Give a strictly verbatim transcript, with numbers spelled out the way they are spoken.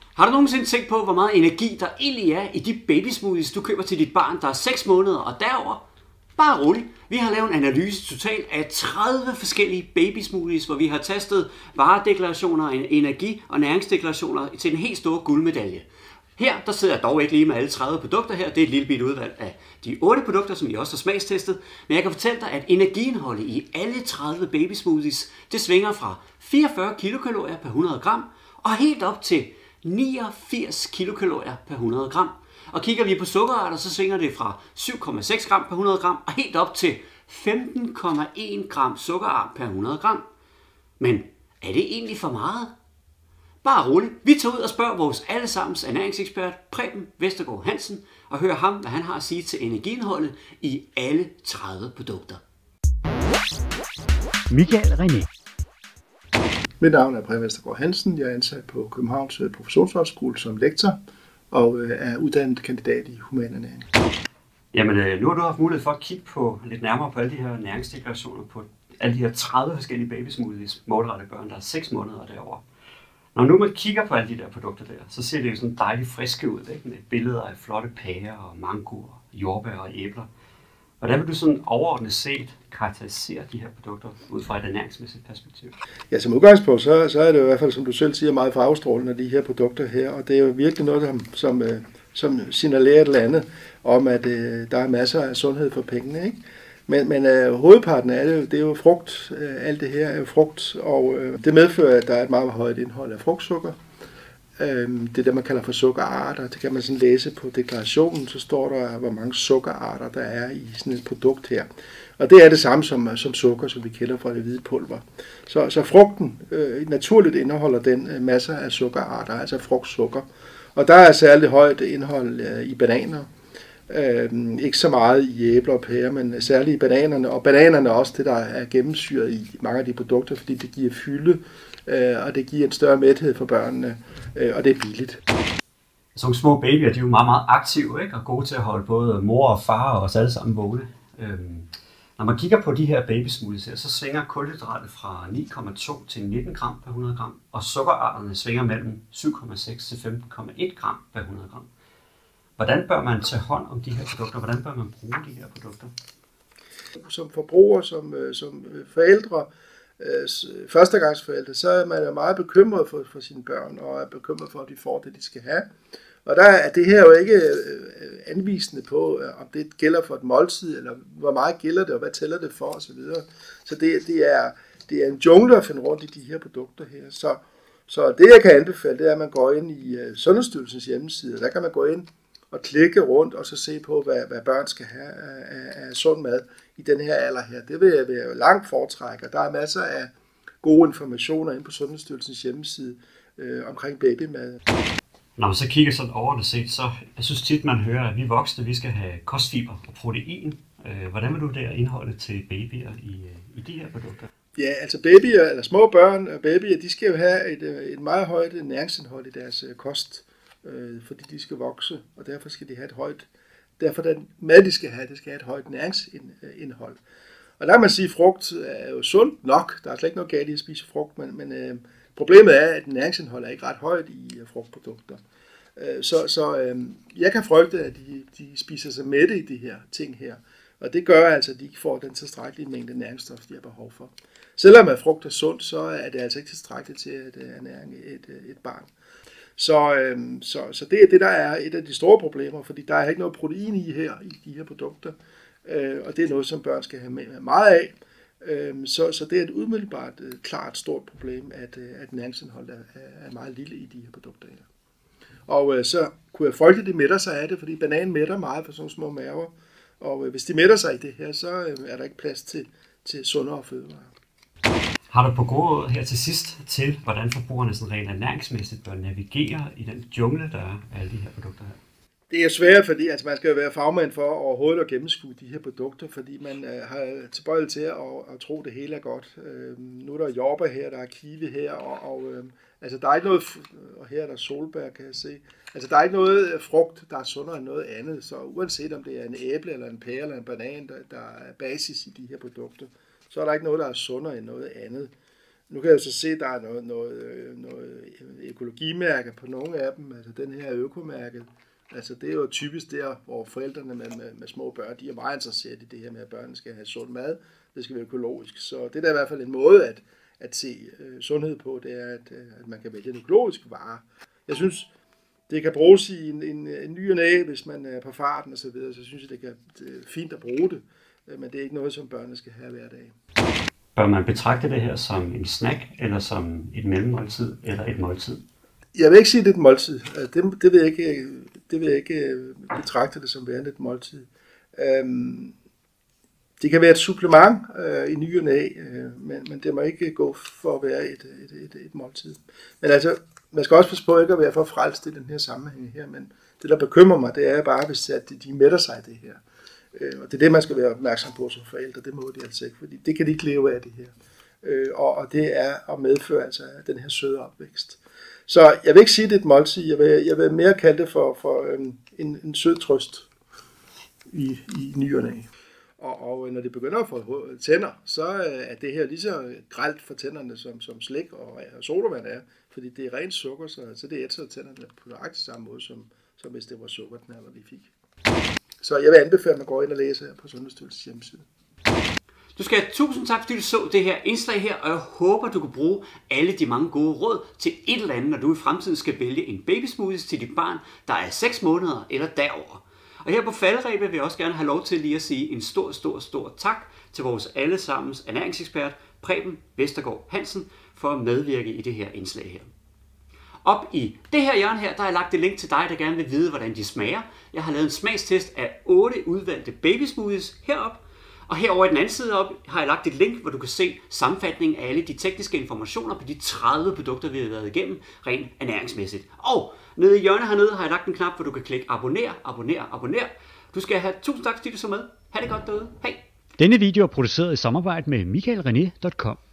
Har du nogensinde tænkt på, hvor meget energi der egentlig er i de babysmoothies, du køber til dit barn, der er seks måneder og derover? Bare rolig. Vi har lavet en analyse totalt af tredive forskellige babysmoothies, hvor vi har testet varedeklarationer, energi- og næringsdeklarationer til en helt stor guldmedalje. Her der sidder jeg dog ikke lige med alle tredive produkter her. Det er et lille bit udvalg af de otte produkter, som vi også har smagstestet. Men jeg kan fortælle dig, at energiindholdet i alle tredive babysmoothies, det svinger fra fireogfyrre kilokalorier per hundrede gram og helt op til niogfirs kilokalorier per hundrede gram. Og kigger vi på sukkerarter, så svinger det fra syv komma seks gram per hundrede gram og helt op til femten komma en gram sukkerart per hundrede gram. Men er det egentlig for meget? Bare roligt. Vi tager ud og spørger vores allesammens ernæringsekspert Preben Vestergaard Hansen og hører ham, hvad han har at sige til energiindholdet i alle tredive produkter. Michael René. Mit navn er Preben Vestergaard Hansen. Jeg er ansat på Københavns Professionshøjskole som lektor og er uddannet kandidat i humanernæring. Jamen, nu har du haft mulighed for at kigge på lidt nærmere på alle de her næringsdeklarationer på alle de her tredive forskellige babysmoothies, målrettede børn, der er seks måneder og derover. Når nu man kigger på alle de der produkter der, så ser det jo sådan dejligt friske ud, ikke? Med billeder af flotte pærer og mangoer, jordbær og æbler. Hvordan vil du sådan overordnet set karakterisere de her produkter ud fra et ernæringsmæssigt perspektiv? Ja, som udgangspunkt, så, så er det jo i hvert fald, som du selv siger, meget farvestrålende, de her produkter her. Og det er jo virkelig noget, som, som, som signalerer et eller andet om, at øh, der er masser af sundhed for pengene, ikke? Men, men øh, hovedparten af det, det er jo frugt. Øh, alt det her er jo frugt, og øh, det medfører, at der er et meget højt indhold af frugtsukker. Øh, det er det, man kalder for sukkerarter. Det kan man sådan læse på deklarationen, så står der, hvor mange sukkerarter der er i sådan et produkt her. Og det er det samme som, som sukker, som vi kender fra det hvide pulver. Så, så frugten øh, naturligt indeholder den øh, masser af sukkerarter, altså frugtsukker. Og der er særligt højt indhold øh, i bananer. Øh, ikke så meget i æbler og pærer, men særligt i bananerne. Og bananerne er også det, der er gennemsyret i mange af de produkter, fordi det giver fylde, øh, og det giver en større mæthed for børnene, øh, og det er billigt. Som små babyer, de er jo meget, meget aktive, ikke? Og gode til at holde både mor og far og os alle sammen vågne. Øhm, når man kigger på de her babysmoothies her, så svinger kulhydratet fra ni komma to til nitten gram per hundrede gram, og sukkerarterne svinger mellem syv komma seks til femten komma en gram per hundrede gram. Hvordan bør man tage hånd om de her produkter? Hvordan bør man bruge de her produkter? Som forbruger, som, som forældre, førstegangsforældre, så er man jo meget bekymret for, for sine børn, og er bekymret for, at de får det, de skal have. Og der er det her jo ikke anvisende på, om det gælder for et måltid, eller hvor meget gælder det, og hvad tæller det for, osv. Så det, det, er, det er en jungle at finde rundt i de her produkter her. Så, så det, jeg kan anbefale, det er, at man går ind i Sundhedsstyrelsens hjemmeside. Der kan man gå ind og klikke rundt og så se på, hvad, hvad børn skal have af, af, af sund mad i den her alder her. Det vil jeg, vil jeg jo langt foretrække. Der er masser af gode informationer inde på Sundhedsstyrelsens hjemmeside øh, omkring babymad. Når man så kigger sådan overordnet set, så jeg synes tit, man hører, at vi voksne, vi skal have kostfiber og protein. Hvordan vil du der indholde til babyer i, i de her produkter? Ja, altså babyer, eller små børn og babyer, de skal jo have et, et meget højt næringsindhold i deres kost, øh, fordi de skal vokse, og derfor skal de have et højt, derfor den mad, de skal have, det skal have et højt næringsindhold. Og der kan man sige, at frugt er jo sundt nok, der er slet ikke noget galt i at spise frugt, men, men øh, problemet er, at næringsindhold er ikke ret højt i uh, frugtprodukter. Uh, så så uh, jeg kan frygte, at de, de spiser sig mætte i de her ting her, og det gør altså, at de ikke får den tilstrækkelige mængde næringsstof, de har behov for. Selvom at frugt er sundt, så er det altså ikke tilstrækkeligt til at ernære et, et barn. Så, øhm, så, så det er det, der er et af de store problemer, fordi der er ikke noget protein i her, i de her produkter, øh, og det er noget, som børn skal have med meget af. Øhm, så, så det er et umiddelbart, øh, klart stort problem, at, øh, at næringsindholdet er, er meget lille i de her produkter her. Og øh, så kunne jeg frygte, at de mætter sig af det, fordi bananen mætter meget for sådan små maver, og øh, hvis de mætter sig i det her, så øh, er der ikke plads til, til sundere fødevarer. Har du på gode råd her til sidst til, hvordan forbrugerne sådan rent ernæringsmæssigt bør navigere i den jungle, der er af alle de her produkter her? Det er svært, fordi altså, man skal jo være fagmand for overhovedet at gennemskue de her produkter, fordi man øh, har tilbøjeligt til at, at tro, at det hele er godt. Øh, nu er der jordbær her, der er kiwi her, og, og øh, altså, der er ikke noget, og her er der solbær, kan jeg se. Altså, der er ikke noget frugt, der er sundere end noget andet, så uanset om det er en æble, eller en pære, eller en banan, der, der er basis i de her produkter, så er der ikke noget, der er sundere end noget andet. Nu kan jeg så se, at der er noget, noget, noget økologimærke på nogle af dem, altså den her økomærke. Altså det er jo typisk der, hvor forældrene med, med, med små børn, de er meget interesseret i det her med, at børnene skal have sund mad, det skal være økologisk. Så det er da i hvert fald en måde at, at se øh, sundhed på, det er, at, at man kan vælge en økologisk vare. Jeg synes, det kan bruges i en, en, en ny og næ, hvis man er på farten og så videre, så synes jeg, det, kan, det er fint at bruge det, men det er ikke noget, som børnene skal have hver dag. Bør man betragte det her som en snack, eller som et mellemmåltid, eller et måltid? Jeg vil ikke sige, at det er et måltid. Det, det, vil, jeg ikke, det vil jeg ikke betragte det som værende et måltid. Øhm, det kan være et supplement øh, i ny og næ, øh, men, men det må ikke gå for at være et, et, et, et måltid. Men altså, man skal også passe på ikke at være for frelst i den her sammenhæng her, men det, der bekymrer mig, det er bare, hvis at de mætter sig af det her. Øh, og det er det, man skal være opmærksom på som forældre. Det må de altså ikke, fordi det kan de ikke leve af det her. Øh, og, og det er at medføre altså den her søde opvækst. Så jeg vil ikke sige, at det er et måltid. Jeg vil, jeg vil mere kalde det for, for øhm, en, en sød trøst i, i ny og næ. Og, og når de begynder at få tænder, så er det her lige så grelt for tænderne, som, som slik og, og sodavand er. Fordi det er rent sukker, så, så det ætser tænderne på nøjagtig samme måde, som, som hvis det var sukkerknaller, vi fik. Så jeg vil anbefale, at man går ind og læser her på Sundhedsstyrelsens hjemmeside. Du skal have tusind tak, fordi du så det her indslag her, og jeg håber, du kan bruge alle de mange gode råd til et eller andet, når du i fremtiden skal vælge en babysmoothie til dit barn, der er seks måneder eller derover. Og her på falderebet vil jeg også gerne have lov til lige at sige en stor, stor, stor tak til vores allesammens ernæringsekspert, Preben Vestergaard Hansen, for at medvirke i det her indslag her. Op i det her hjørne her, der har jeg lagt et link til dig, der gerne vil vide, hvordan de smager. Jeg har lavet en smagstest af otte udvalgte babysmoothies herop. Og herovre i den anden side op har jeg lagt et link, hvor du kan se sammenfatningen af alle de tekniske informationer på de tredive produkter, vi har været igennem, rent ernæringsmæssigt. Og nede i hjørnet hernede har jeg lagt en knap, hvor du kan klikke abonner, abonner, abonner. Du skal have tusind tak, fordi du så med. Ha' det godt derude. Hej! Denne video er produceret i samarbejde med michael rené punktum com.